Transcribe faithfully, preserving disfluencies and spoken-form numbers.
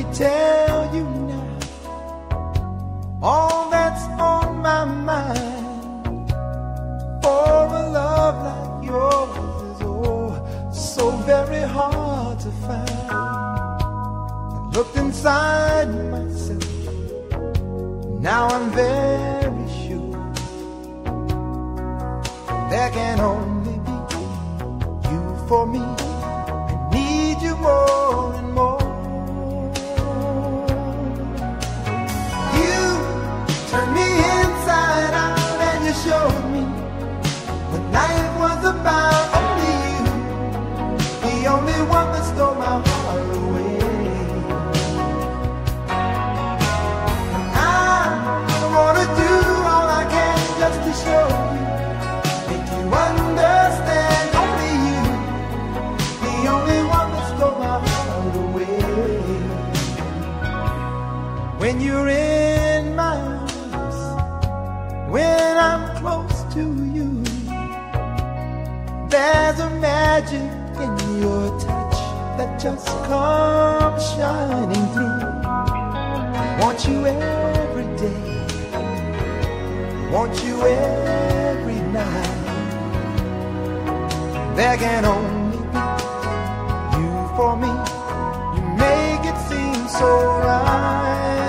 tell you now all that's on my mind. For a love like yours is oh so very hard to find. I looked inside myself, now I'm very sure there can only be you for me. I need you more and more. You turned me inside out and you showed me what life was about. Only you, the only one that stole my heart away. And I wanna do all I can just to show you, make you understand. Only you, the only one that stole my heart away. When you're in my arms, when I'm close to you, there's a magic in your touch that just comes shining through. I want you every day, want you every night. There can only be you for me. You make it seem so right.